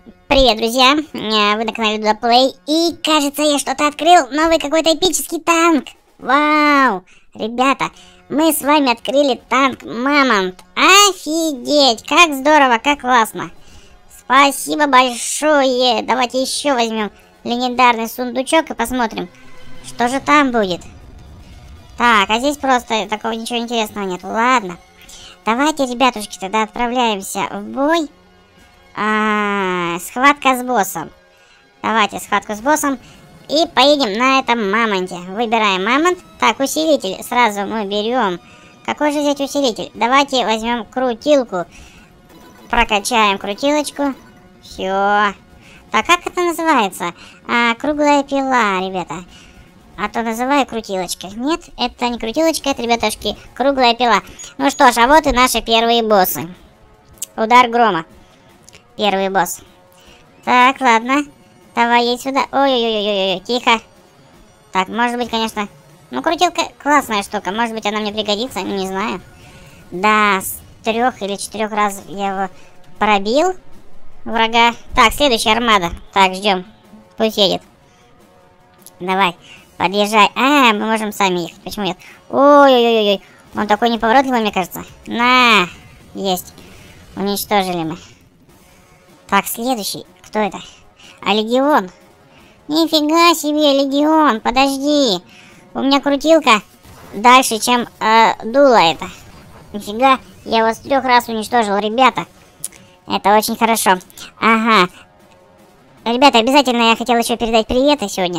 Привет, друзья! Вы на канале Дуда Плей. И кажется, я что-то открыл. Новый какой-то эпический танк. Вау! Ребята, мы с вами открыли танк Мамонт. Офигеть! Как здорово, как классно! Спасибо большое! Давайте еще возьмем легендарный сундучок и посмотрим, что же там будет. Так, а здесь просто такого ничего интересного нет. Ладно. Давайте, ребятушки, тогда отправляемся в бой. Схватка с боссом. Давайте схватку с боссом. И поедем на этом мамонте. Выбираем мамонт. Так, усилитель сразу мы берем. Какой же здесь усилитель? Давайте возьмем крутилку. Прокачаем крутилочку. Все. Так, как это называется? Круглая пила, ребята. А то называю крутилочкой. Нет, это не крутилочка, это, ребятушки, круглая пила. Ну что ж, а вот и наши первые боссы. Удар грома. Первый босс. Так, ладно. Давай, едь сюда. Ой-ой-ой-ой-ой, тихо. Так, может быть, конечно... Ну, крутилка классная штука. Может быть, она мне пригодится, не знаю. Да, с 3 или 4 раз я его пробил. Врага. Так, следующая армада. Так, ждем. Пусть едет. Давай, подъезжай. Мы можем сами ехать. Почему нет? Ой-ой-ой-ой. Он такой неповоротливый, мне кажется. На! Есть. Уничтожили мы. Так, следующий. Кто это? Легион. Нифига себе, Легион. Подожди. У меня крутилка дальше, чем дуло это. Нифига. Я его с 3 раз уничтожил, ребята. Это очень хорошо. Ага. Ребята, обязательно я хотел еще передать приветы сегодня.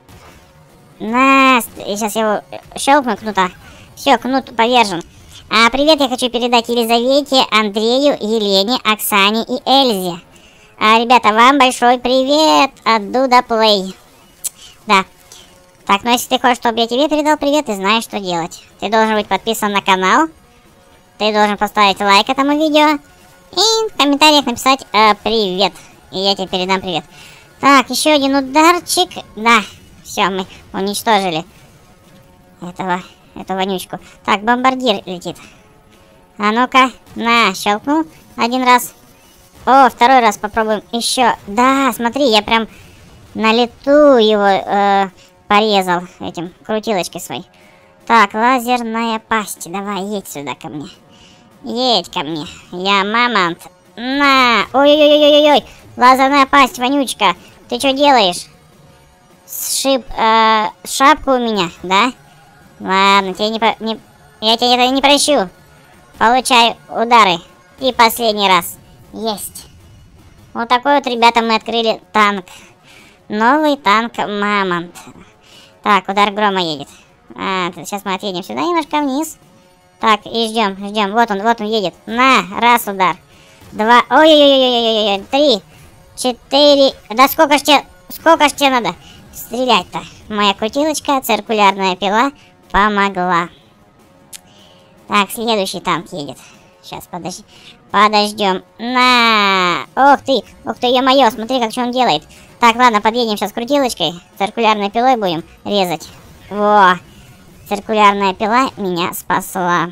Сейчас я его щелкну кнута. Все, кнут повержен. Привет я хочу передать Елизавете, Андрею, Елене, Оксане и Эльзе. Ребята, вам большой привет от Дуда Плей. Да. Так, ну если ты хочешь, чтобы я тебе передал привет, ты знаешь, что делать. Ты должен быть подписан на канал. Ты должен поставить лайк этому видео. И в комментариях написать привет. И я тебе передам привет. Так, еще один ударчик. Да, все, мы уничтожили эту вонючку. Так, бомбардир летит. А ну-ка, щелкнул один раз. О, второй раз попробуем еще. Да, смотри, я прям на лету его порезал этим крутилочкой своей. Так, лазерная пасть. Давай, едь сюда ко мне. Едь ко мне. Я мамонт. На! Ой-ой-ой-ой-ой! Лазерная пасть, вонючка. Ты что делаешь? Сшиб шапку у меня, да? Ладно, я тебе это не прощу. Получай удары. И последний раз. Есть. Вот такой вот, ребята, мы открыли танк. Новый танк Мамонт. Так, удар грома едет. Сейчас мы отъедем сюда немножко вниз. Так, и ждем. Вот он едет. На, раз удар. 2. Ой-ой-ой-ой-ой-ой. 3, 4. Да сколько ж тебе надо стрелять-то? Моя крутилочка, циркулярная пила помогла. Так, следующий танк едет. Сейчас, подождем. На! Ух ты, ё-моё, смотри, как что он делает. Так, ладно, подъедем сейчас крутилочкой. Циркулярной пилой будем резать. Во! Циркулярная пила меня спасла.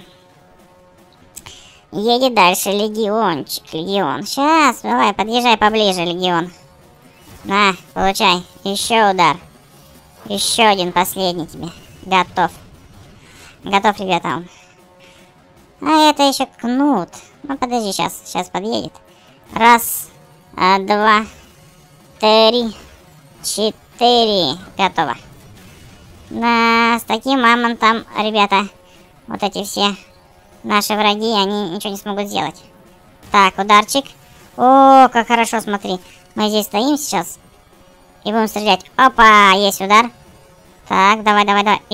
Едет дальше Легион. Сейчас, давай, подъезжай поближе, Легион. На, получай. Еще удар. Еще один, последний тебе. Готов. Готов, ребята. Это еще кнут. Ну, подожди, сейчас подъедет. 1, 2, 3, 4. Готово. Да, с таким мамонтом, ребята, вот эти все наши враги, они ничего не смогут сделать. Так, ударчик. О, как хорошо, смотри. Мы здесь стоим сейчас и будем стрелять. Опа, есть удар. Так, давай.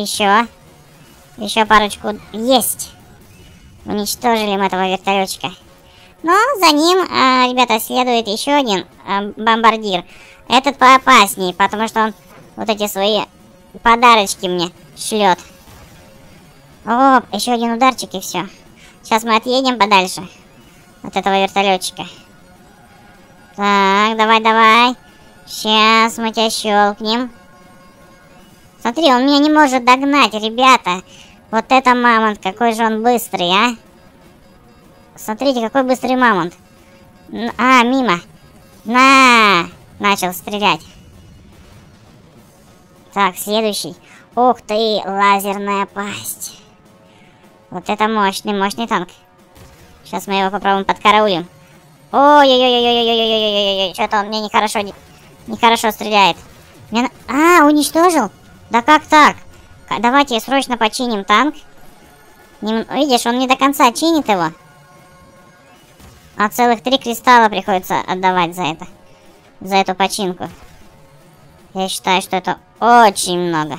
Еще парочку. Есть. Уничтожили мы этого вертолетчика. Но за ним, ребята, следует еще один бомбардир. Этот поопаснее, потому что он вот эти свои подарочки мне шлет. Оп, еще один ударчик и все. Сейчас мы отъедем подальше от этого вертолетчика. Так, давай. Сейчас мы тебя щелкнем. Смотри, он меня не может догнать, ребята. Вот это мамонт, какой же он быстрый, а? Смотрите, какой быстрый мамонт. Мимо. На! Начал стрелять. Так, следующий. Ух ты, лазерная пасть. Вот это мощный танк. Сейчас мы его попробуем подкараулим. Ой-ой-ой-ой-ой-ой-ой-ой-ой-ой. Что-то он мне нехорошо стреляет. Уничтожил? Да как так? Давайте срочно починим танк. Видишь, он не до конца чинит его. А целых 3 кристалла приходится отдавать за это. За эту починку. Я считаю, что это очень много.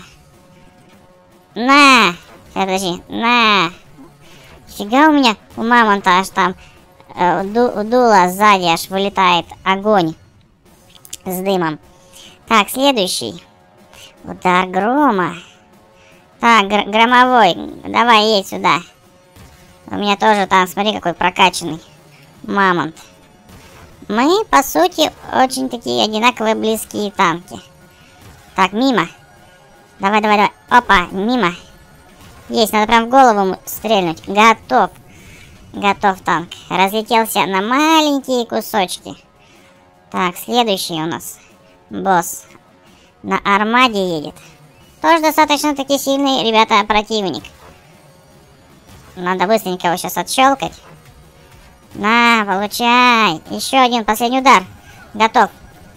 На! Подожди, на! Фига у меня у мамонта аж там дуло сзади аж вылетает огонь с дымом. Так, следующий. Удар грома. Так, громовой, давай едь сюда. У меня тоже там, смотри, какой прокачанный мамонт. Мы, по сути, очень такие одинаковые близкие танки. Так, мимо. Давай. Опа, мимо. Есть, надо прям в голову стрельнуть. Готов. Готов танк. Разлетелся на маленькие кусочки. Так, следующий у нас босс. На армаде едет. Тоже достаточно-таки сильный, ребята, противник. Надо быстренько его сейчас отщелкать. На, получай. Еще один, последний удар. Готов.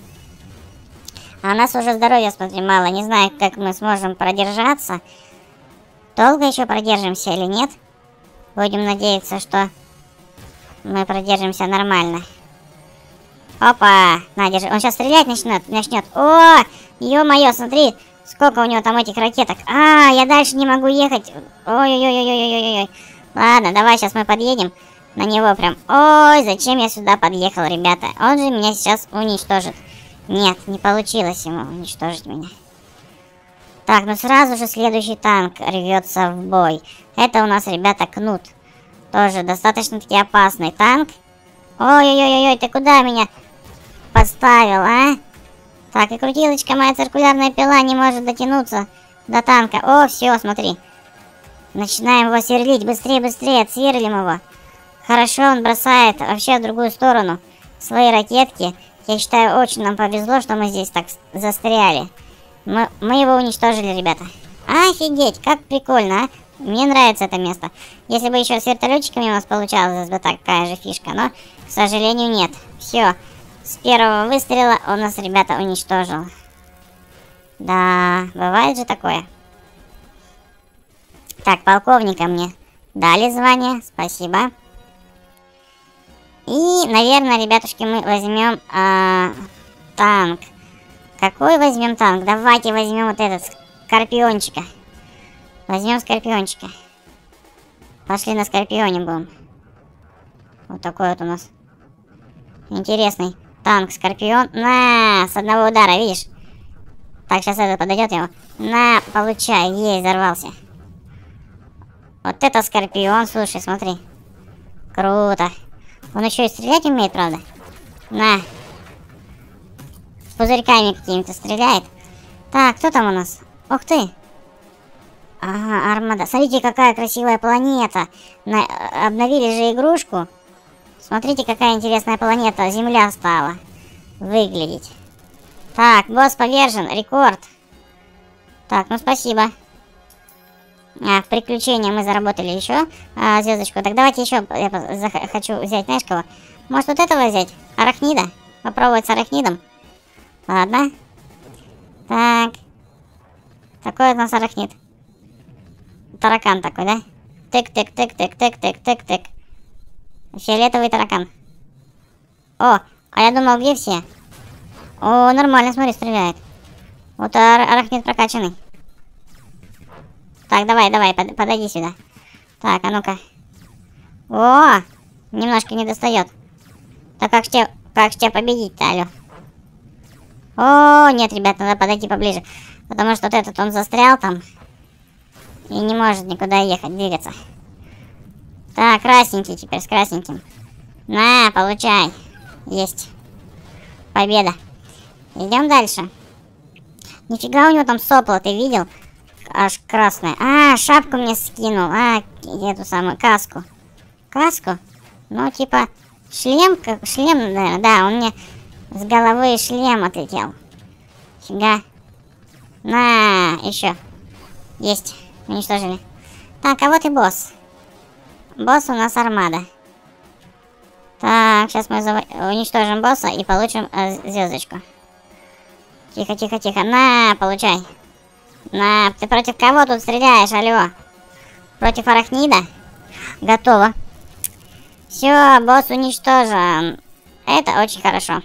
А у нас уже здоровья, смотри, мало. Не знаю, как мы сможем продержаться. Долго еще продержимся или нет? Будем надеяться, что мы продержимся нормально. Опа! На, держи. Он сейчас стрелять начнет. О! Ё-моё, смотри, сколько у него там этих ракеток. Я дальше не могу ехать. Ой-ой-ой-ой-ой-ой-ой. Ладно, давай сейчас мы подъедем на него прям. Ой, зачем я сюда подъехал, ребята? Он же меня сейчас уничтожит. Нет, не получилось ему уничтожить меня. Так, ну сразу же следующий танк рвется в бой. Это у нас, ребята, Кнут. Тоже достаточно-таки опасный танк. Ой-ой-ой-ой, ты куда меня поставил, а? Так, и крутилочка, моя циркулярная пила не может дотянуться до танка. О, все, смотри. Начинаем его сверлить. Быстрее, отсверлим его. Хорошо, он бросает вообще в другую сторону свои ракетки. Я считаю, очень нам повезло, что мы здесь так застряли. Мы его уничтожили, ребята. Офигеть, как прикольно, а? Мне нравится это место. Если бы еще с вертолетчиками у нас получалась бы такая же фишка, но, к сожалению, нет. Все, с первого выстрела он нас, ребята, уничтожил. Да, бывает же такое. Так, полковника мне дали звание, спасибо. И, наверное, ребятушки, мы возьмем танк. Какой возьмем танк? Давайте возьмем вот этот, Скорпиончика. Возьмем Скорпиончика. Пошли на Скорпионе будем. Вот такой вот у нас интересный танк Скорпион. На, с одного удара, видишь? Так, сейчас этот подойдет его. На, получай, есть, взорвался. Вот это Скорпион, слушай, смотри. Круто. Он еще и стрелять умеет, правда? На. С пузырьками какими-то стреляет. Так, кто там у нас? Ух ты. Ага, армада. Смотрите, какая красивая планета. Обновили же игрушку. Смотрите, какая интересная планета. Земля стала выглядеть. Так, босс повержен. Рекорд. Так, ну спасибо. В приключения мы заработали еще звездочку. Так, давайте еще. Я хочу взять, знаешь кого? Может, вот этого взять? Арахнида? Попробовать с арахнидом. Ладно. Так. Такой у нас арахнид. Таракан такой, да? Тык-тык-тык-тык-тык-тык-тык-тык. Фиолетовый таракан. О, а я думал, где все? О, нормально, смотри, стреляет. Вот арахнид прокачанный. Так, давай, подойди сюда. Так, а ну-ка. О, немножко не достает. Так как ж тебя победить-то, алё? О, нет, ребят, надо подойти поближе. Потому что вот этот, он застрял там. И не может никуда ехать, двигаться. Так, красненький теперь, с красненьким. На, получай. Есть. Победа. Идем дальше. Нифига у него там сопло, ты видел? Аж красное. Шапку мне скинул. Эту самую каску. Каску? Ну, типа, шлем, наверное. Да, он мне С головы шлем отлетел. Фига. На, еще. Есть. Уничтожили. Так, а вот и босс. Босс у нас армада. Так, сейчас мы уничтожим босса и получим звездочку. Тихо, тихо, тихо. На, получай. На, ты против кого тут стреляешь, алло? Против арахнида? Готово. Все, босс уничтожен. Это очень хорошо.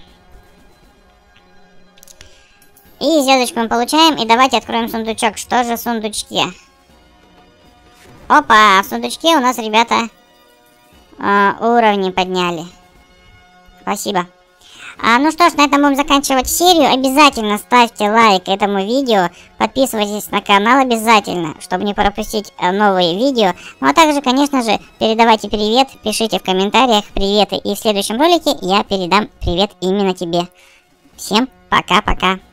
И звездочку мы получаем. И давайте откроем сундучок. Что же в сундучке? Опа, в сундучке у нас, ребята, уровни подняли. Спасибо. Ну что ж, на этом будем заканчивать серию. Обязательно ставьте лайк этому видео. Подписывайтесь на канал обязательно, чтобы не пропустить новые видео. Ну а также, конечно же, передавайте привет. Пишите в комментариях приветы. И в следующем ролике я передам привет именно тебе. Всем пока-пока.